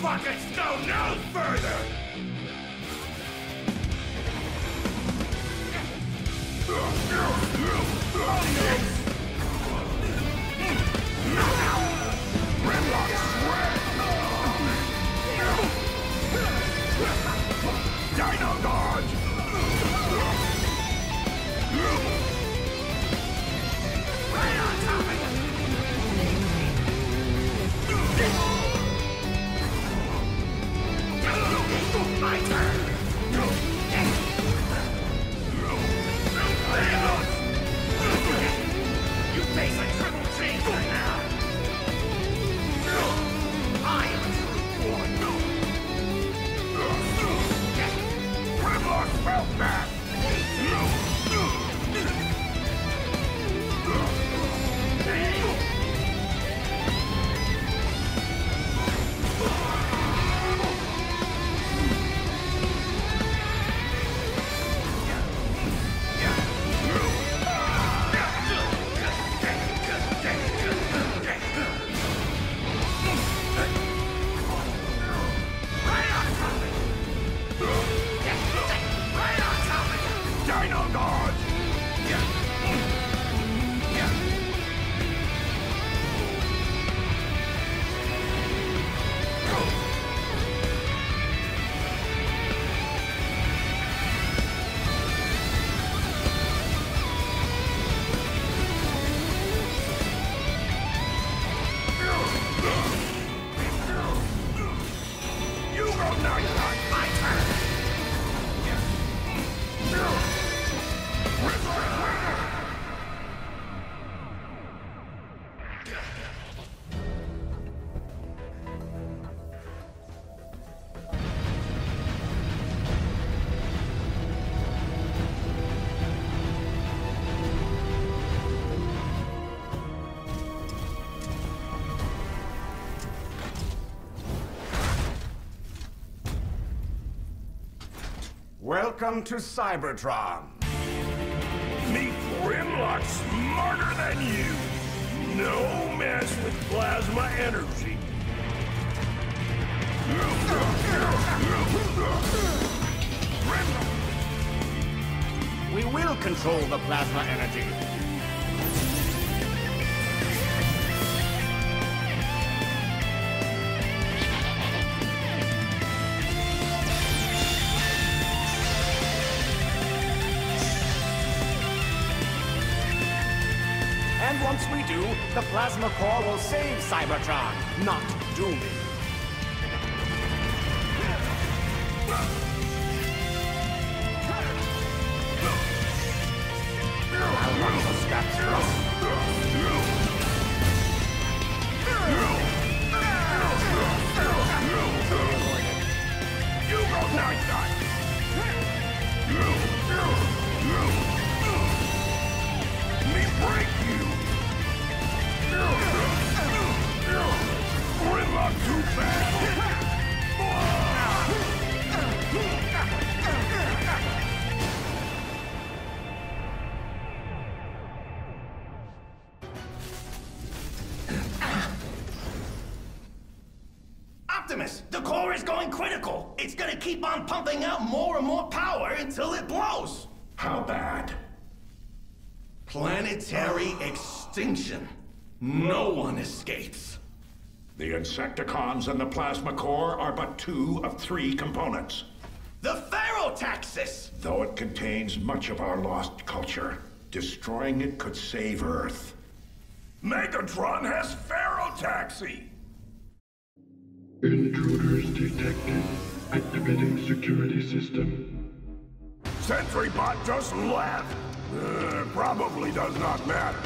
buckets go no further! Dino dodge! Right on top of you! My turn! You face a triple changer now! I am a true one! Grimlock felt back! Dino dodge! You go night-night! My turn! Welcome to Cybertron. Meet Grimlock smarter than you. No mess with plasma energy. We will control the plasma energy. And once we do, the plasma core will save Cybertron, not doom it. I'll watch the scraps roll. You go night-night! Me break you! Grimlock too fast! Optimus, the core is going critical. It's gonna keep on pumping out more and more power until it blows. How bad? Planetary extinction. No one escapes. The Insecticons and the plasma core are but 2 of 3 components. The Ferrotaxis! Though it contains much of our lost culture, destroying it could save Earth. Megatron has Ferrotaxi! Intruders detected. Activating security system. SentryBot just left. Probably does not matter.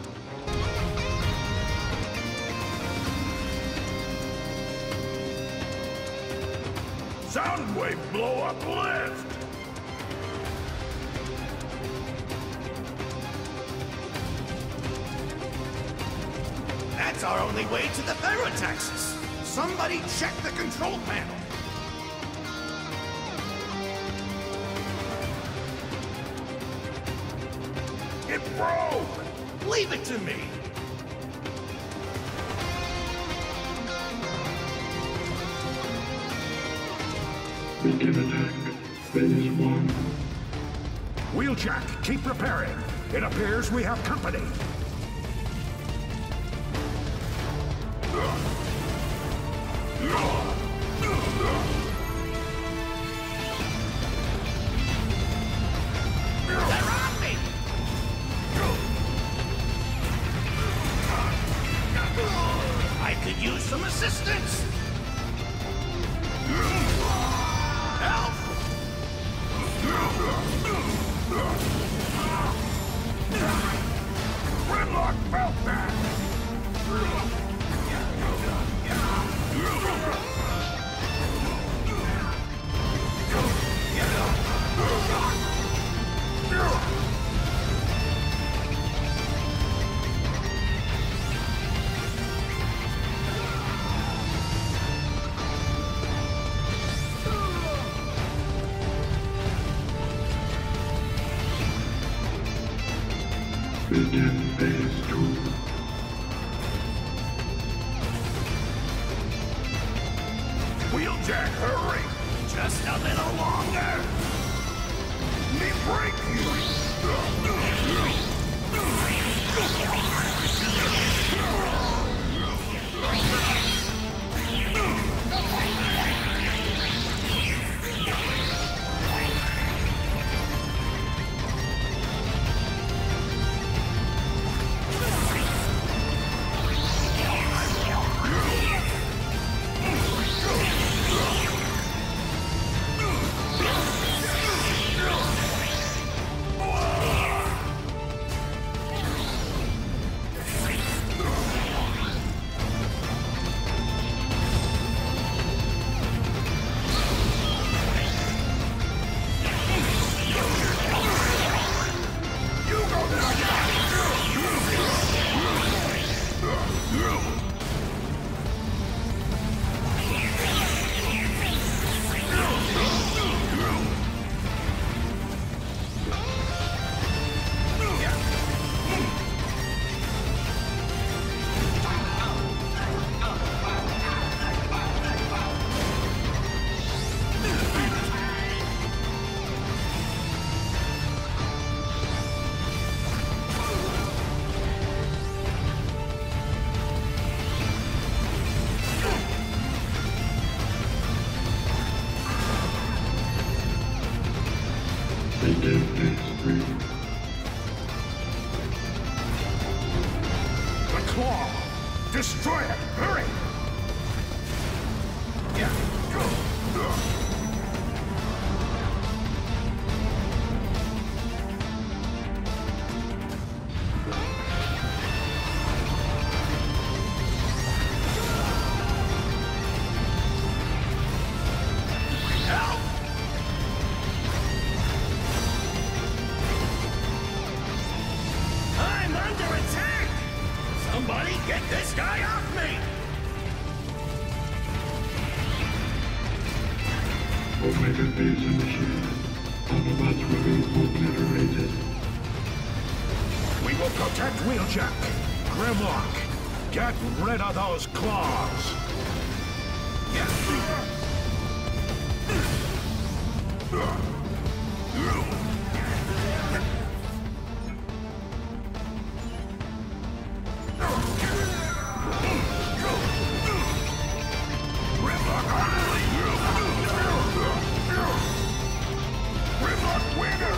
Soundwave blow-up lift! That's our only way to the Ferrotaxis. Somebody check the control panel. It broke! Leave it to me! Begin attack. Phase 1. Wheeljack, keep repairing. It appears we have company. They're on me! I could use some assistance! Help! Grimlock felt that! Begin phase 2. Wheeljack, hurry! Just a little longer! Me break Begin phase 3. the claw! Destroy it! Hurry! I'm under attack! Somebody get this guy off me! Omega phase initiated. Autobots will be obliterated. We will protect Wheeljack. Grimlock, get rid of those claws! Grimlock winner!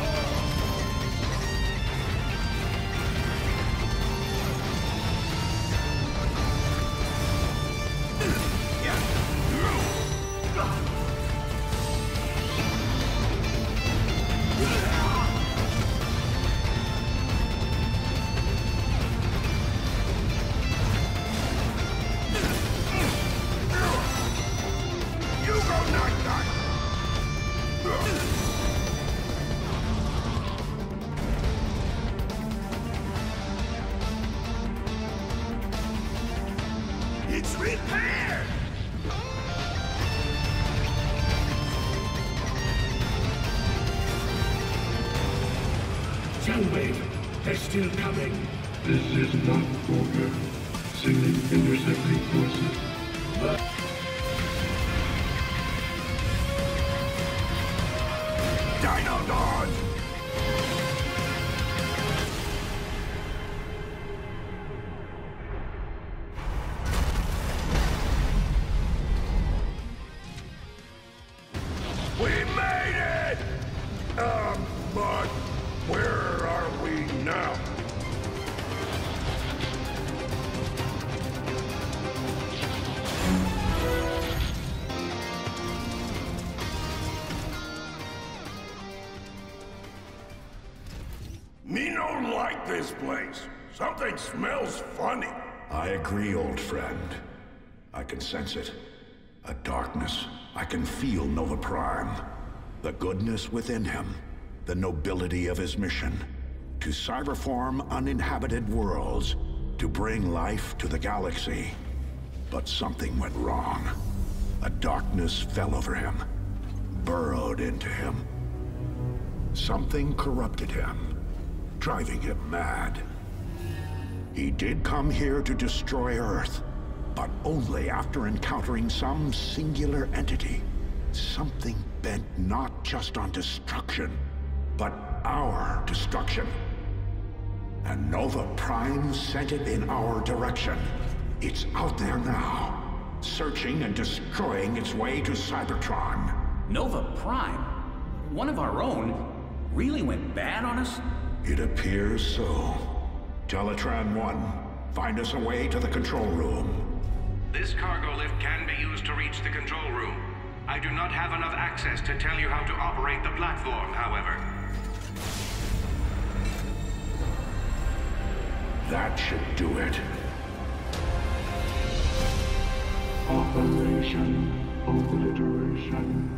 It's repaired! Soundwave, they're still coming. This is not over. Sending intercepting forces. this place. Something smells funny. I agree, old friend. I can sense it. A darkness. I can feel Nova Prime. The goodness within him. The nobility of his mission. To cyberform uninhabited worlds. To bring life to the galaxy. But something went wrong. A darkness fell over him. Burrowed into him. Something corrupted him. Driving him mad. He did come here to destroy Earth, but only after encountering some singular entity. Something bent not just on destruction, but our destruction. And Nova Prime sent it in our direction. It's out there now, searching and destroying its way to Cybertron. Nova Prime? One of our own? Really went bad on us? It appears so. Teletran 1, find us a way to the control room. This cargo lift can be used to reach the control room. I do not have enough access to tell you how to operate the platform, however. That should do it. Operation Obliteration.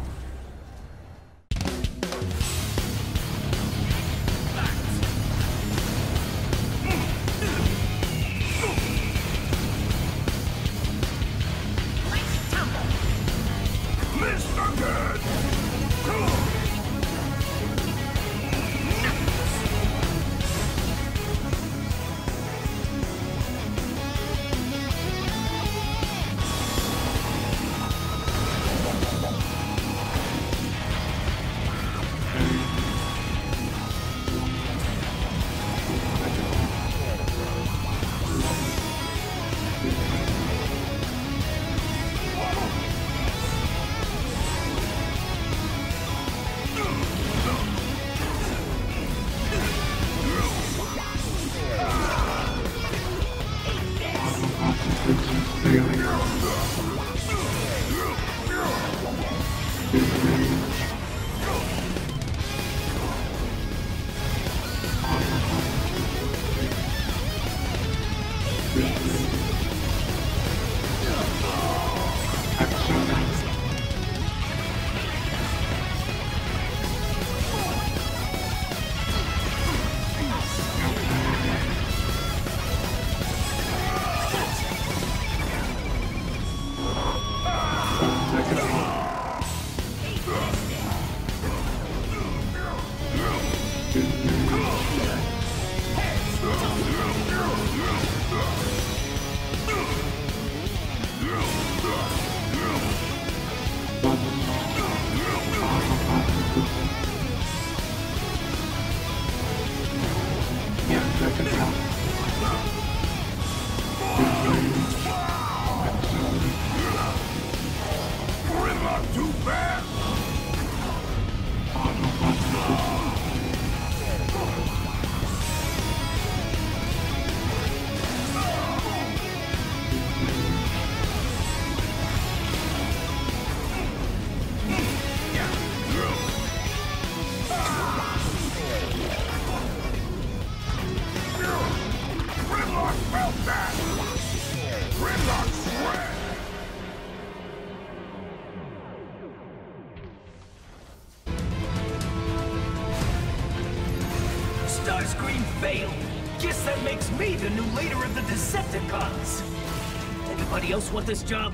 Starscream failed. Guess that makes me the new leader of the Decepticons. Anybody else want this job?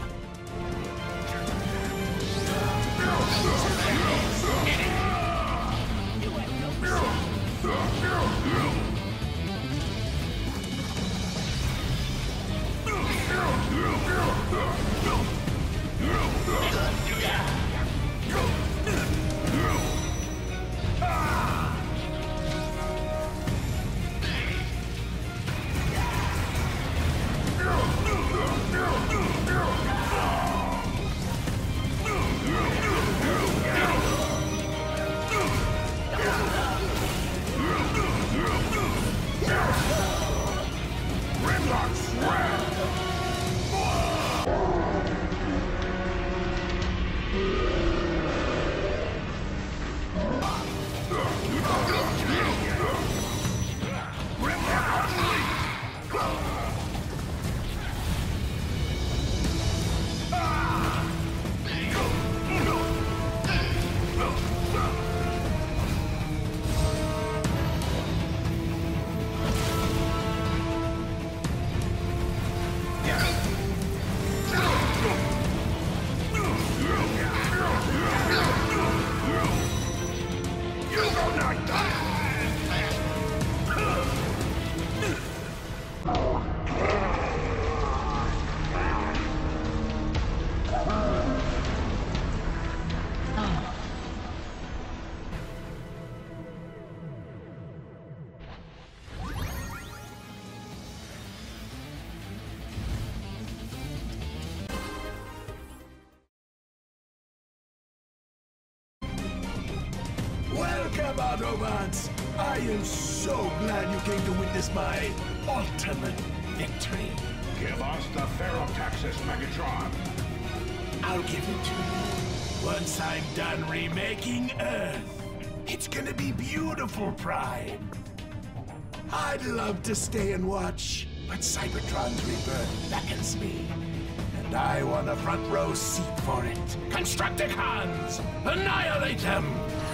Autobots! I am so glad you came to witness my ultimate victory. Give us the Ferrotaxis, Megatron. I'll give it to you. Once I'm done remaking Earth, it's gonna be beautiful, Prime. I'd love to stay and watch, but Cybertron's rebirth beckons me. And I want a front row seat for it. Constructicons! Annihilate them!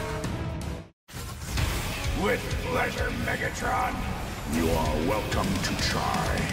With pleasure, Megatron. You are welcome to try.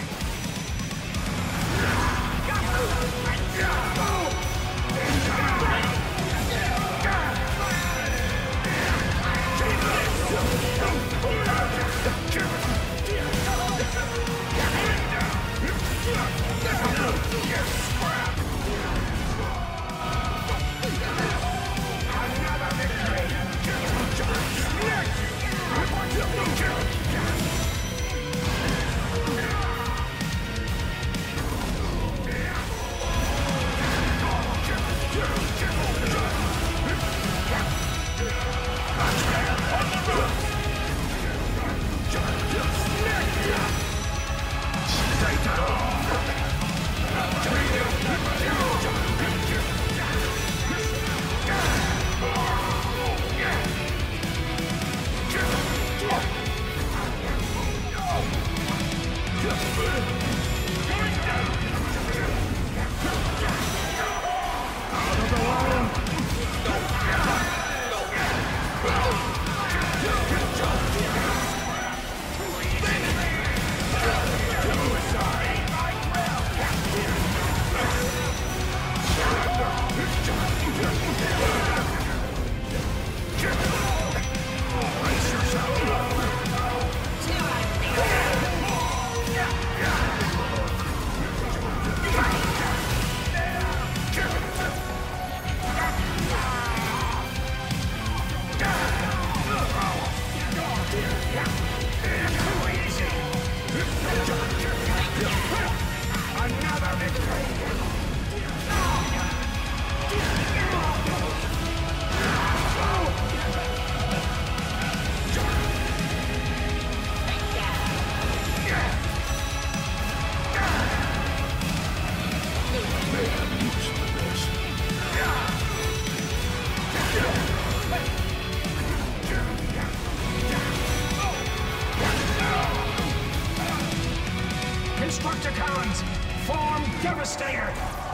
Constructicons, form Devastator!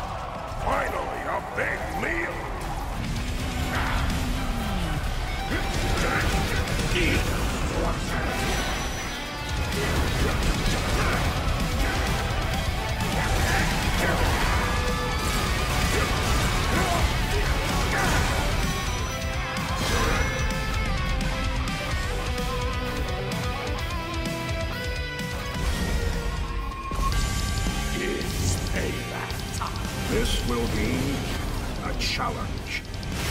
Finally, a big meal. It's payback time. This will be a challenge.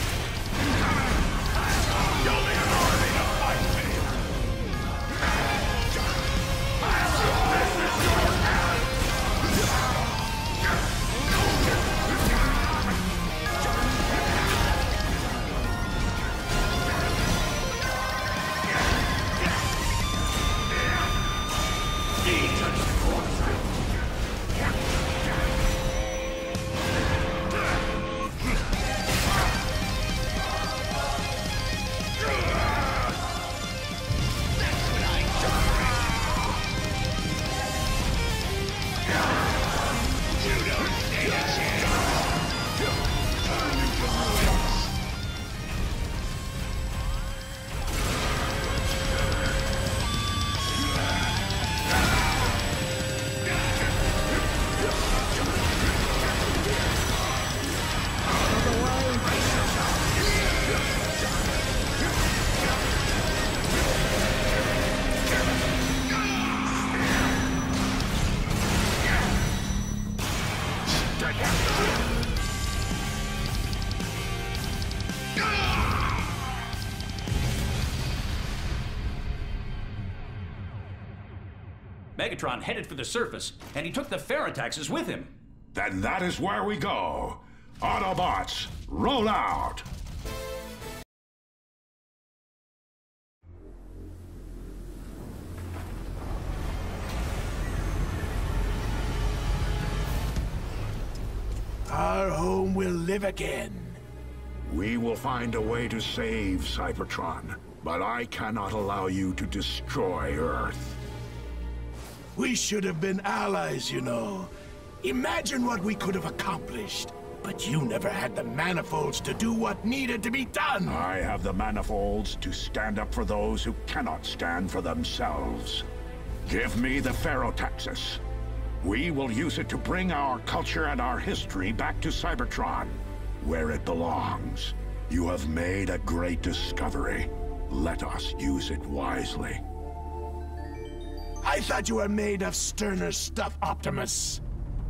Megatron headed for the surface, and he took the Ferrotaxis with him. Then that is where we go. Autobots, roll out! our home will live again. We will find a way to save Cybertron, but I cannot allow you to destroy Earth. We should have been allies, you know. Imagine what we could have accomplished. But you never had the manifolds to do what needed to be done! I have the manifolds to stand up for those who cannot stand for themselves. Give me the Ferrotaxis. We will use it to bring our culture and our history back to Cybertron, where it belongs. You have made a great discovery. Let us use it wisely. I thought you were made of sterner stuff, Optimus.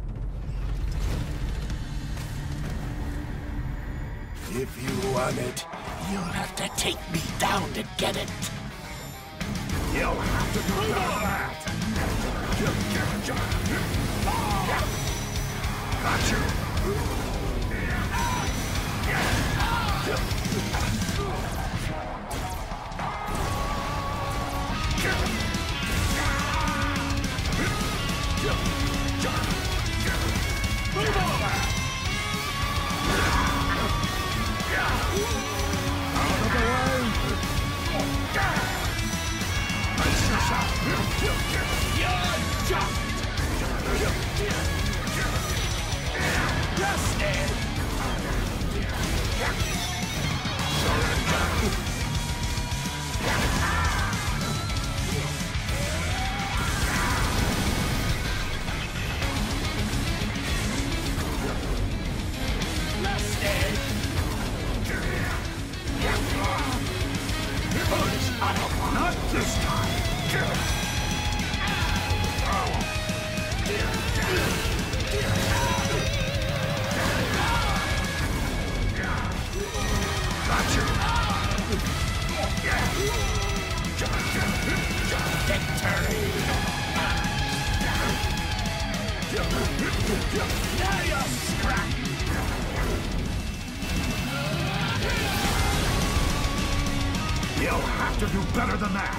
If you want it, you'll have to take me down to get it. You'll have to do that! Got you! Not this time! You'll have to do better than that.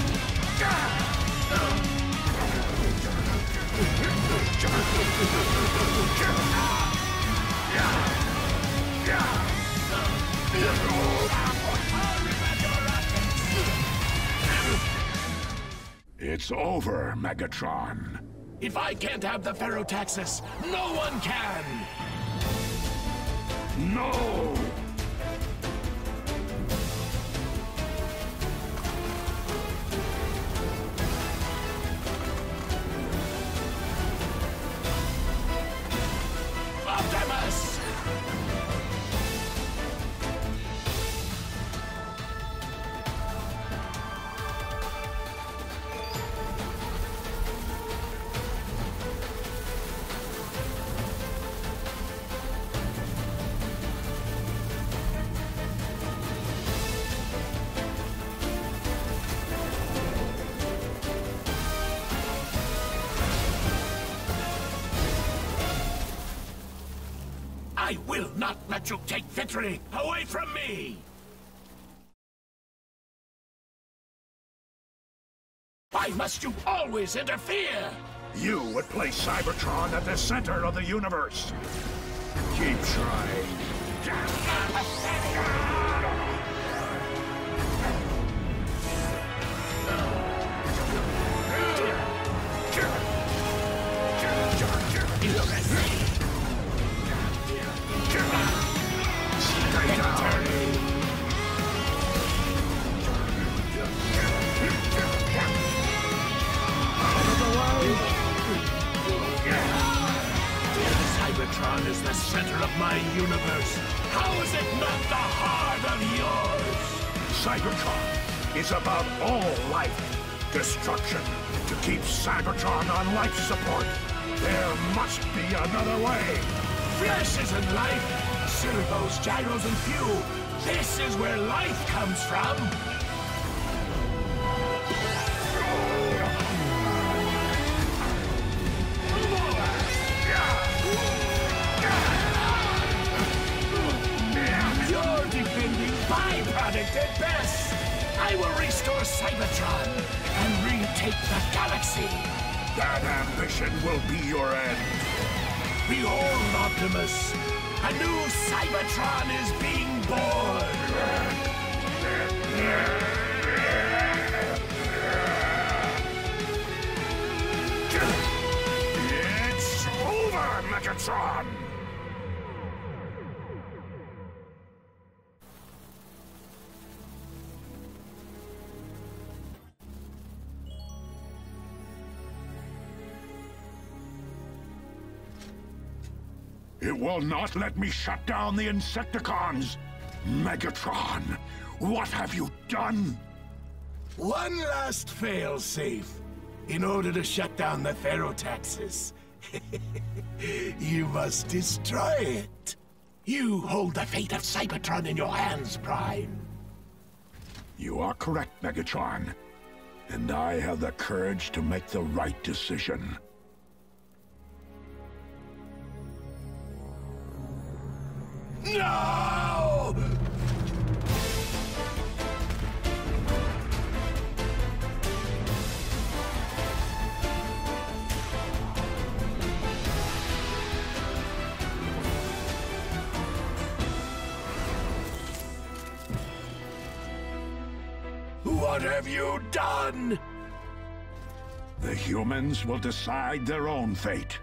It's over, Megatron. If I can't have the Ferrotaxis, no one can! No! Optimus! I will not let you take victory away from me! Why must you always interfere? You would place Cybertron at the center of the universe. Keep trying. Cybertron is the center of my universe. How is it not the heart of yours? Cybertron is about all life. Destruction. To keep Cybertron on life support. There must be another way. Flesh isn't life. Servos, gyros, and fuel. This is where life comes from. You're defending byproduct at best. I will restore Cybertron and retake the galaxy. That ambition will be your end. Behold, Optimus! A new Cybertron is being born! It's over, Megatron! It will not let me shut down the Insecticons! Megatron, what have you done? One last fail-safe. In order to shut down the Ferotaxis, you must destroy it. You hold the fate of Cybertron in your hands, Prime. You are correct, Megatron. And I have the courage to make the right decision. No! What have you done? The humans will decide their own fate.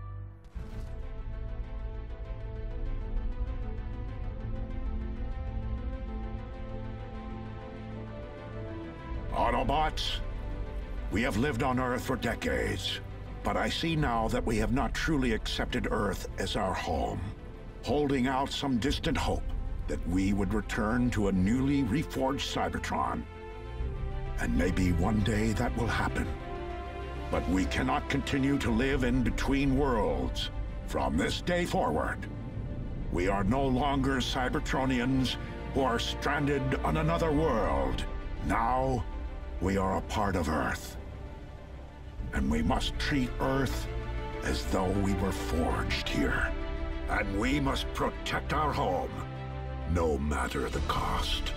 Autobots, we have lived on Earth for decades, but I see now that we have not truly accepted Earth as our home, holding out some distant hope that we would return to a newly reforged Cybertron. And maybe one day that will happen. But we cannot continue to live in between worlds. From this day forward, we are no longer Cybertronians who are stranded on another world. Now, we are a part of Earth. And we must treat Earth as though we were forged here. And we must protect our home, no matter the cost.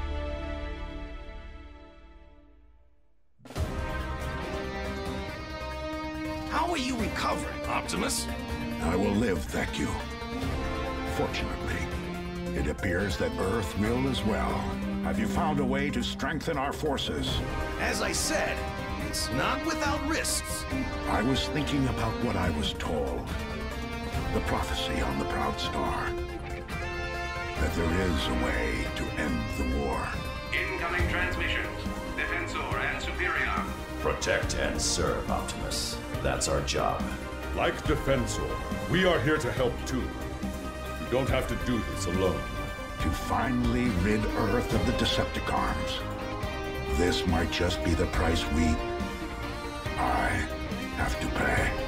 How are you recovering, Optimus? I will live, thank you. Fortunately, it appears that Earth will as well. Have you found a way to strengthen our forces? As I said, it's not without risks. I was thinking about what I was told. The prophecy on the Proud Star. That there is a way to end the war. Incoming transmissions. Defensor and Superior. Protect and serve, Optimus. That's our job. Like Defensor, we are here to help too. You don't have to do this alone. To finally rid Earth of the Decepticons. This might just be the price I have to pay.